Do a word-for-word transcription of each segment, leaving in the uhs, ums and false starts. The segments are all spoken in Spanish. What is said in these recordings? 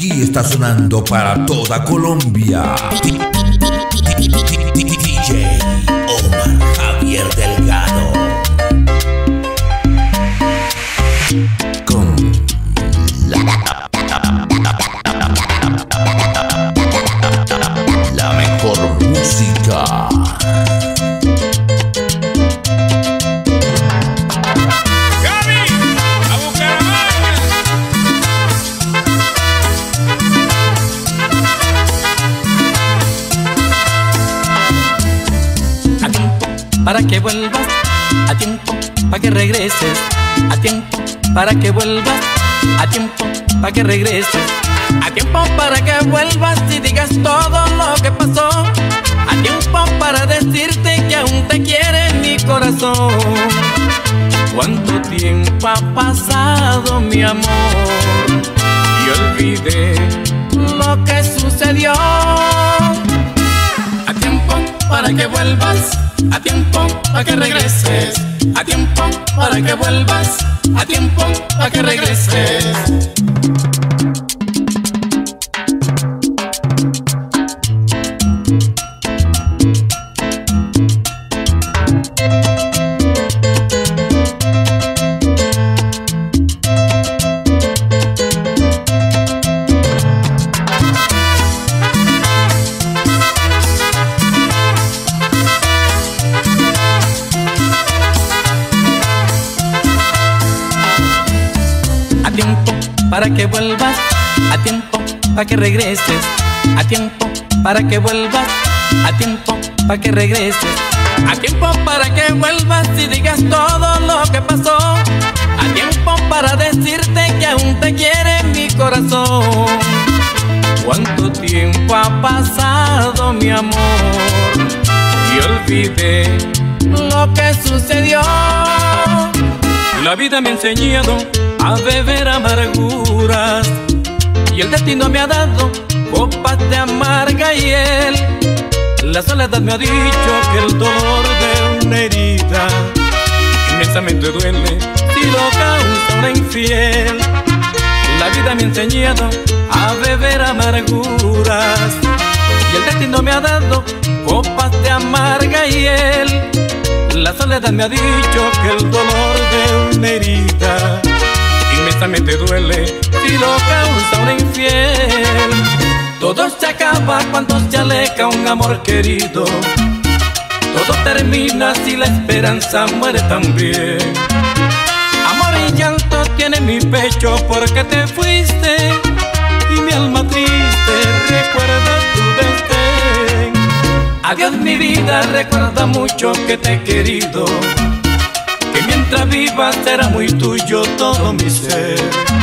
Aquí está sonando para toda Colombia D J Omar Javier Delgado con la, la mejor música. Para que vuelvas a tiempo, para que regreses a tiempo, para que vuelvas a tiempo, para que regreses a tiempo, para que vuelvas y digas todo lo que pasó, a tiempo para decirte que aún te quiere mi corazón. Cuánto tiempo ha pasado, mi amor, y olvidé lo que sucedió. A tiempo para que vuelvas, a tiempo para que regreses, a tiempo para que vuelvas, a tiempo para que regreses. Para que vuelvas, a tiempo, para que regreses, a tiempo, para que vuelvas, a tiempo, para que regreses, a tiempo para que vuelvas y digas todo lo que pasó, a tiempo para decirte que aún te quiere mi corazón. Cuánto tiempo ha pasado, mi amor, y olvidé lo que sucedió. La vida me ha enseñado a beber amarguras y el destino me ha dado copas de amarga hiel. La soledad me ha dicho que el dolor de una herida inmensamente duele si lo causa una infiel. La vida me ha enseñado a beber amarguras y el destino me ha dado copas de amarga hiel. La soledad me ha dicho que el dolor de una herida inmensamente duele si lo causa una infiel. Todo se acaba cuando se aleja un amor querido. Todo termina si la esperanza muere también. Amor y llanto tiene mi pecho porque te fuiste y mi alma triste recuerda tu desdén. Adiós mi vida, recuerda mucho que te he querido, que mientras viva será muy tuyo todo mi ser.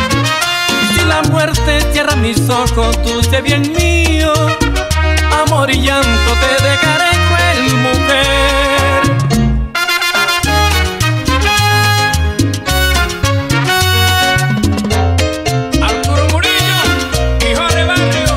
Si la muerte cierra mis ojos, dulce bien mío, amor y llanto te dejaré cruel mujer. Arturo Murillo, hijo de barrio.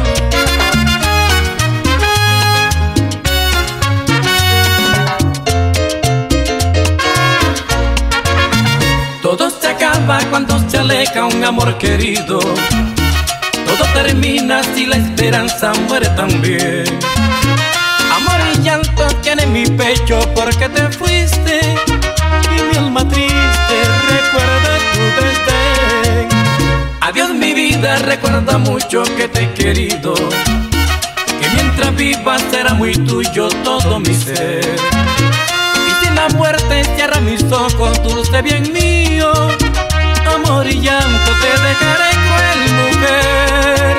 Todo se acaba cuando se aleja un amor querido. Todo termina si la esperanza muere también. Amor y llanto tiene mi pecho porque te fuiste y mi alma triste recuerda tu desdén. Adiós mi vida, recuerda mucho que te he querido, que mientras viva será muy tuyo todo mi ser. La muerte cierra mis ojos, dulce bien mío, amor y llanto te dejaré cruel mujer.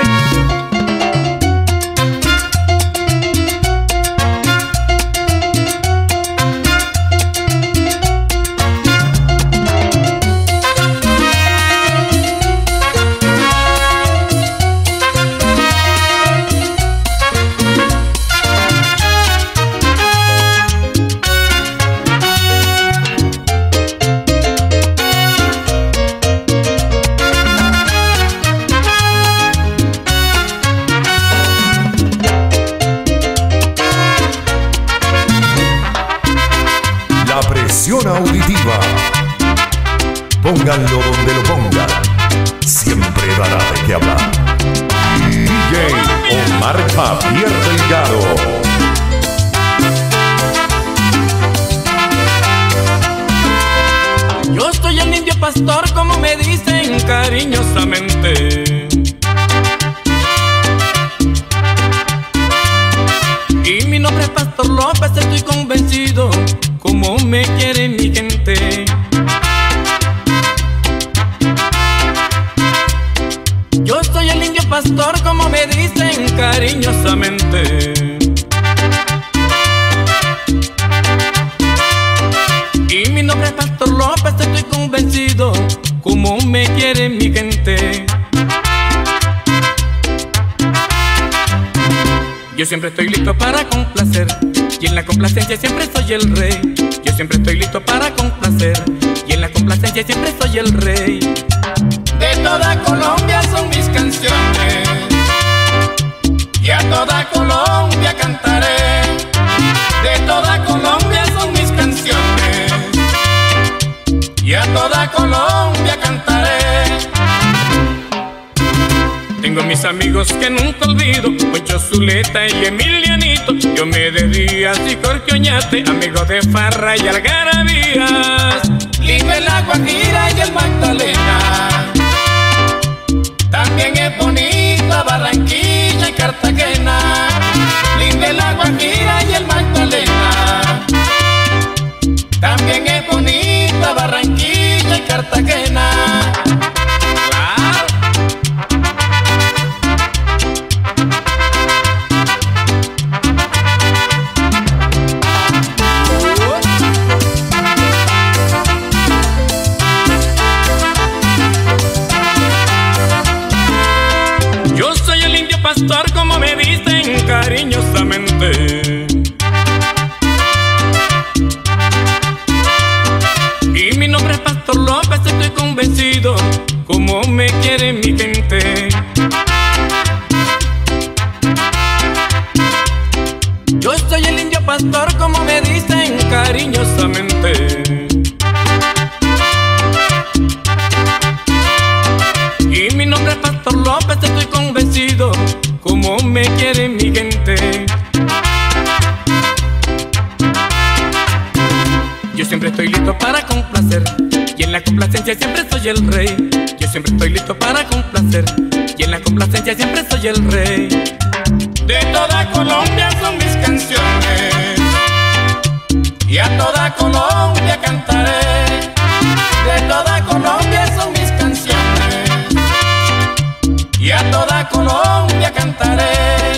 Auditiva. Pónganlo donde lo pongan, siempre siempre dará de qué hablar. D J Omar Javier Delgado. Yo soy el indio pastor, como me dicen cariñosamente, y mi nombre es Pastor López. Estoy convencido como me quiere mi gente. Yo soy el indio pastor, como me dicen cariñosamente, y mi nombre es Pastor López. Estoy convencido como me quiere mi gente. Yo siempre estoy listo para complacer, y en la complacencia siempre soy el rey. Yo siempre estoy listo para complacer, y en la complacencia siempre soy el rey. De toda Colombia son mis canciones, y a toda Colombia cantaré. De toda Colombia son mis canciones, y a toda Colombia cantaré. Tengo mis amigos que nunca olvido, Poncho Zuleta y Emilianito, Diomedes Díaz y Jorge Oñate, amigos de farra y algarabías. Libre la Guajira y el Magdalena, también es bonita Barranquilla y Cartagena. Libre la Guajira y el Magdalena, también es bonita Barranquilla y Cartagena. Pastor, como me dicen cariñosamente, y mi nombre es Pastor López. Estoy convencido como me quiere mi gente. Yo soy el indio pastor, como me dicen cariñosamente, y mi nombre es Pastor López. Estoy convencido como me quiere mi gente. Yo siempre estoy listo para complacer, y en la complacencia siempre soy el rey. Yo siempre estoy listo para complacer, y en la complacencia siempre soy el rey. De toda Colombia son mis canciones, y a toda Colombia cantaré. De toda Colombia son mis canciones, y a toda Colombia cantaré.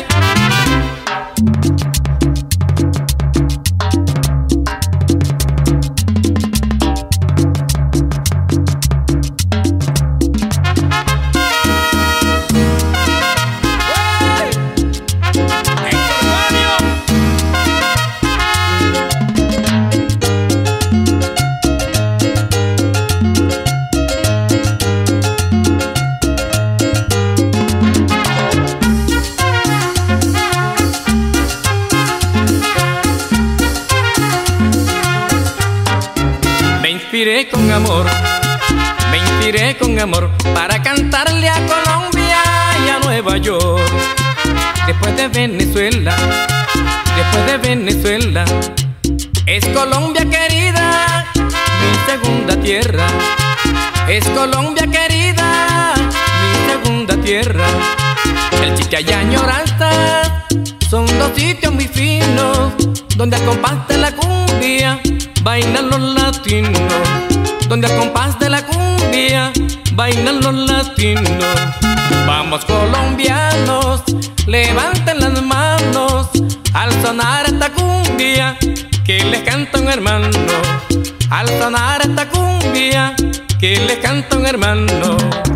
Me inspiré con amor, me inspiré con amor para cantarle a Colombia y a Nueva York. Después de Venezuela, después de Venezuela, es Colombia querida, mi segunda tierra. Es Colombia querida, mi segunda tierra. El Chicha y Añoranza son dos sitios muy finos, donde al compás de la cumbia bailan los latinos. Donde al compás de la cumbia bailan los latinos. Vamos colombianos, levanten las manos al sonar esta cumbia que les canta un hermano. Al sonar esta cumbia que les canta un hermano.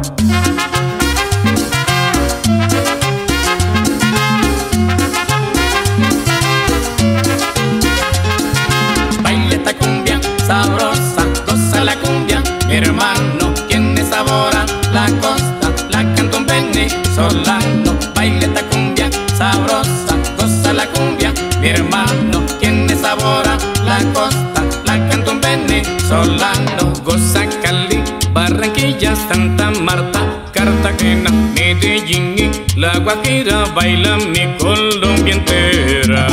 Baila esta cumbia sabrosa, goza la cumbia, mi hermano, quien sabora la costa, la canta un venezolano. Baila esta cumbia sabrosa, goza la cumbia, mi hermano, quien sabora la costa, la canta un venezolano. Goza Cali, Barranquilla, Santa Marta, Cartagena, Medellín y La Guajira, baila mi Colombia entera.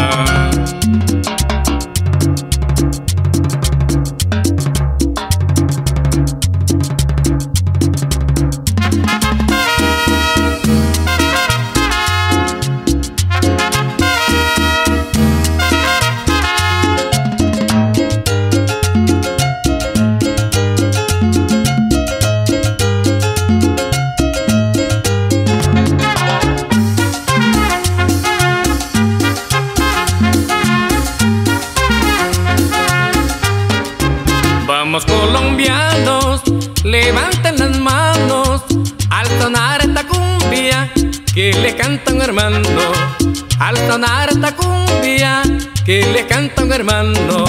Vamos colombianos, levanten las manos al sonar esta cumbia que le canta un hermano. Al sonar esta cumbia que le canta un hermano.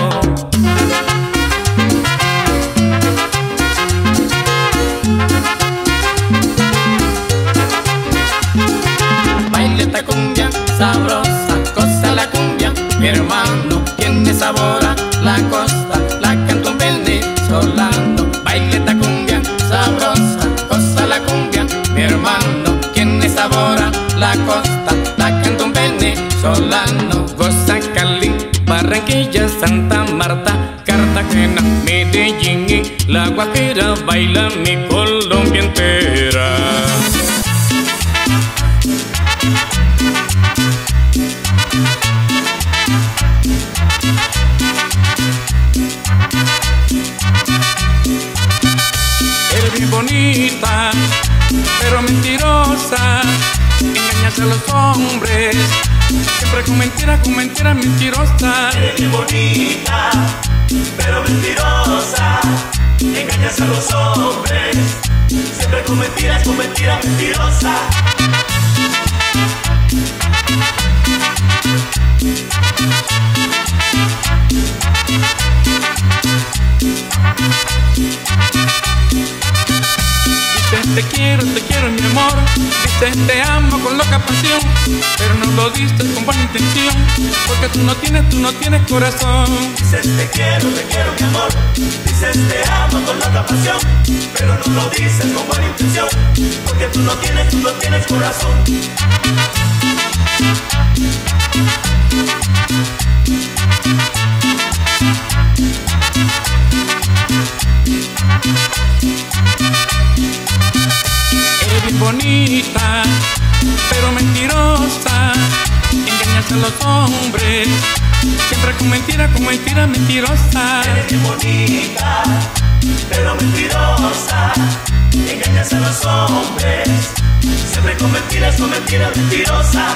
Baile esta cumbia sabrosa, cosa la cumbia, mi hermano, tiene sabor a la costa, la canta un venezolano. Baile esta cumbia sabrosa, cosa la cumbia, mi hermano, tiene sabor a la costa, la canta un venezolano. Goza Cali, Barranquilla, Santa Marta, Cartagena, Medellín y La Guajira, baila mi Colombia entera. Bonita, pero mentirosa, engañas a los hombres, siempre con mentiras, con mentiras mentirosas. Eres bien bonita, pero mentirosa, engañas a los hombres, siempre con mentiras, con mentiras mentirosas. Te quiero, te quiero mi amor, dices te amo con loca pasión, pero no lo dices con buena intención, porque tú no tienes, tú no tienes corazón. Dices te quiero, te quiero mi amor, dices te amo con loca pasión, pero no lo dices con buena intención, porque tú no tienes, tú no tienes corazón. Eres bonita, pero mentirosa, engañas a los hombres, siempre con mentiras, con mentiras mentirosas. Eres bien bonita, pero mentirosa, engañas a los hombres, siempre con mentiras, con mentiras mentirosas.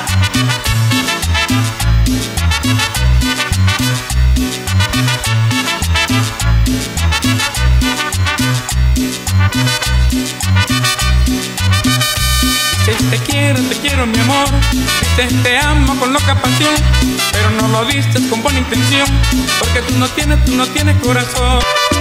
Te quiero, te quiero mi amor, dices te amo con loca pasión, pero no lo dices con buena intención, porque tú no tienes, tú no tienes corazón.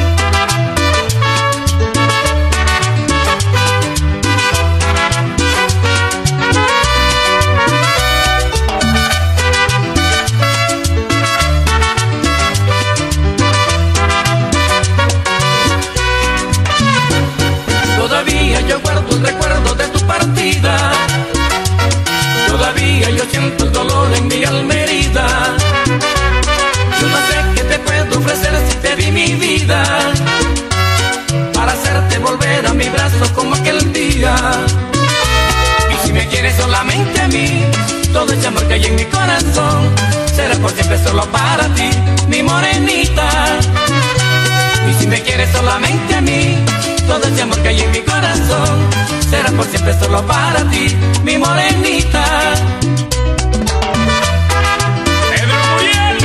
Todavía yo guardo el recuerdo de tu partida, todavía yo siento el dolor en mi alma herida. Yo no sé qué te puedo ofrecer si te di mi vida, para hacerte volver a mi brazo como aquel día. Y si me quieres solamente a mí, todo ese amor que hay en mi corazón será por siempre solo para ti, mi morenita. Y si me quieres solamente a mí, todo ese amor que hay en mi corazón será por siempre solo para ti, mi morenita. Pedro Muriel.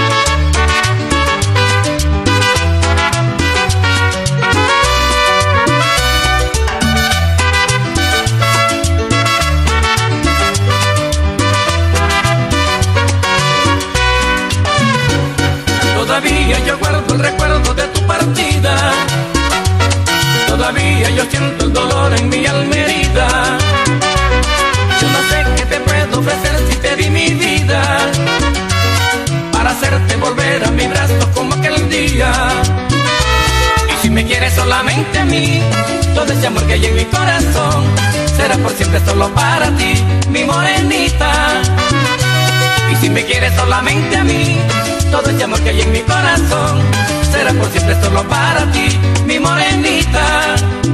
Todavía yo guardo el recuerdo de tu partida, todavía yo siento el dolor en mi alma herida. Yo no sé qué te puedo ofrecer si te di mi vida, para hacerte volver a mi brazo como aquel día. Y si me quieres solamente a mí, todo ese amor que hay en mi corazón será por siempre solo para ti, mi morenita. Y si me quieres solamente a mí, todo ese amor que hay en mi corazón será por siempre solo para ti, mi morenita.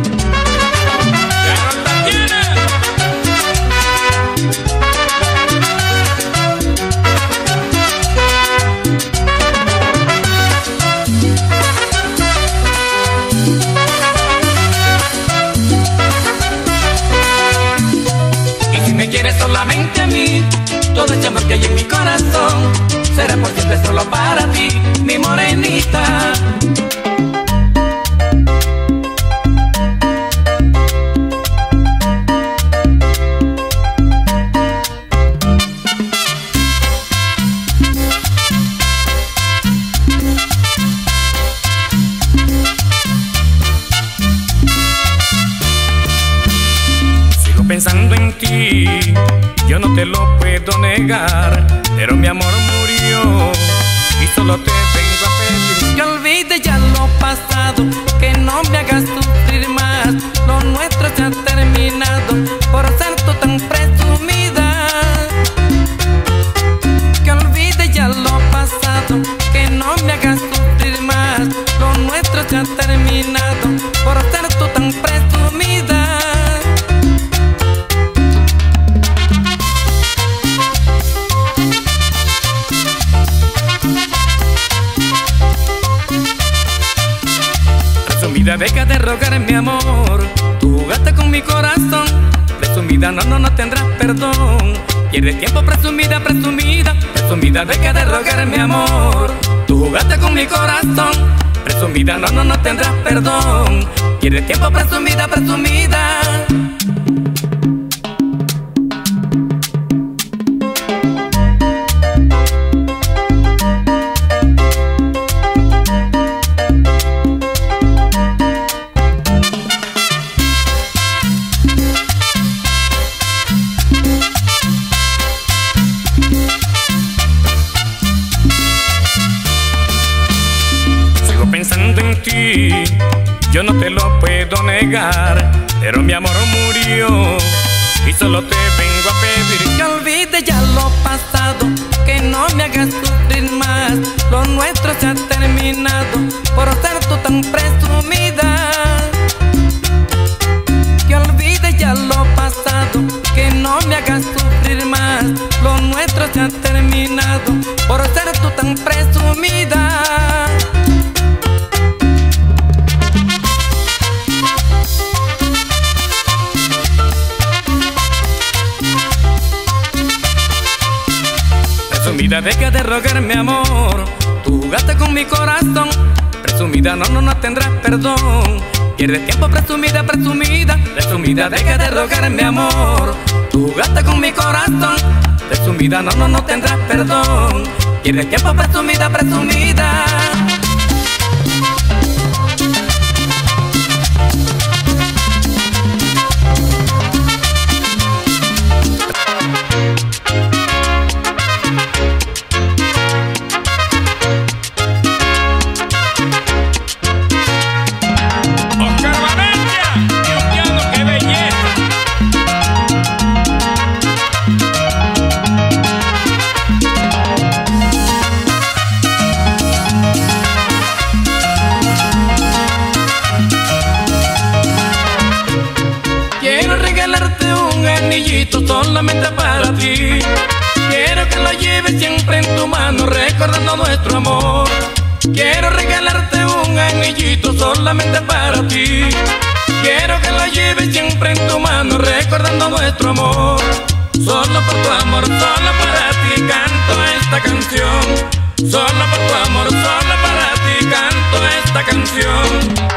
Solamente a mí, todo ese amor que hay en mi corazón será por siempre solo para ti, mi morenita. Pensando en ti, yo no te lo puedo negar, pero mi amor murió y solo te vengo a pedir que olvide ya lo pasado, que no me hagas sufrir más. Lo nuestro se ha terminado por ser tú tan presumida. Que olvide ya lo pasado, que no me hagas sufrir más. Lo nuestro se ha terminado por ser tú tan presumida. Presumida, deja de rogar mi amor, tú jugaste con mi corazón. Presumida, no, no, no tendrás perdón. Pierdes tiempo, presumida, presumida. Presumida, deja de rogar mi amor, tú jugaste con mi corazón. Presumida, no, no, no tendrás perdón. Pierdes tiempo, presumida, presumida. Pensando en ti, yo no te lo puedo negar, pero mi amor murió y solo te vengo a pedir que olvide ya lo pasado, que no me hagas sufrir más. Lo nuestro se ha terminado por ser tú tan presumida. Que olvide ya lo pasado, que no me hagas sufrir más. Lo nuestro se ha terminado por ser tú tan presumida. Presumida, deja de rogar mi amor, tú jugaste con mi corazón. Presumida, no, no, no tendrás perdón. Pierdes tiempo, presumida, presumida. Presumida, deja de rogar mi amor, tú jugaste con mi corazón. Presumida, no, no, no tendrás perdón. Pierdes tiempo, presumida, presumida. Solamente para ti, quiero que lo lleves siempre en tu mano, recordando nuestro amor. Quiero regalarte un anillito solamente para ti. Quiero que lo lleves siempre en tu mano, recordando nuestro amor. Solo por tu amor, solo para ti canto esta canción. Solo por tu amor, solo para ti canto esta canción.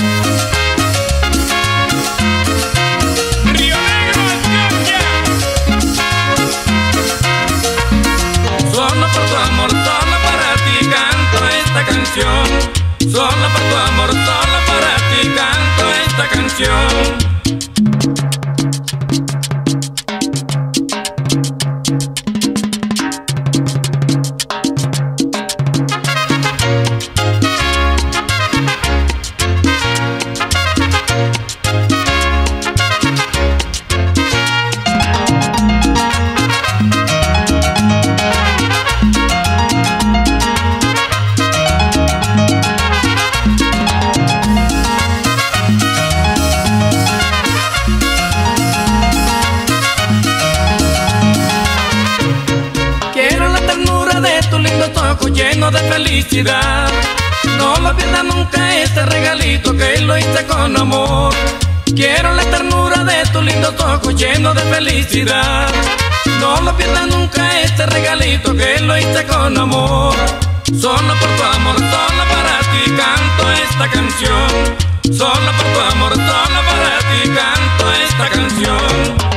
Solo por tu amor, solo para ti canto esta canción. lleno de felicidad. No lo pierdas nunca este regalito que lo hice con amor. Quiero la ternura de tus lindos ojos llenos de felicidad. No lo pierdas nunca este regalito que lo hice con amor. Solo por tu amor, solo para ti canto esta canción. Solo por tu amor, solo para ti canto esta canción.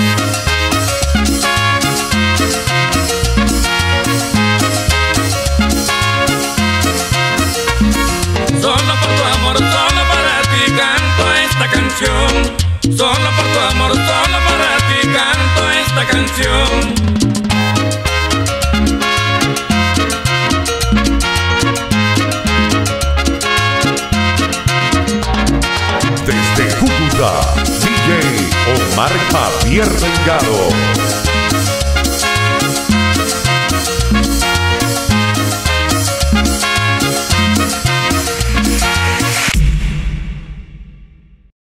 Solo por tu amor, solo para ti canto esta canción. Solo por tu amor, solo para ti canto esta canción. Desde Cúcuta, D J Omar Javier Delgado.